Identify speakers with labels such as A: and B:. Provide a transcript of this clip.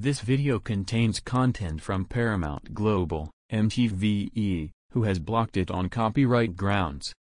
A: This video contains content from Paramount Global, MTVE, who has blocked it on copyright grounds.